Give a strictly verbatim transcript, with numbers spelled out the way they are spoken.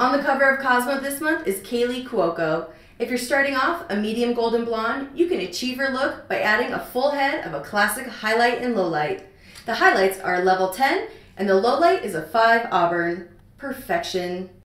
On the cover of Cosmo this month is Kaley Cuoco. If you're starting off a medium golden blonde, you can achieve your look by adding a full head of a classic highlight and lowlight. The highlights are level ten and the lowlight is a five Auburn. Perfection.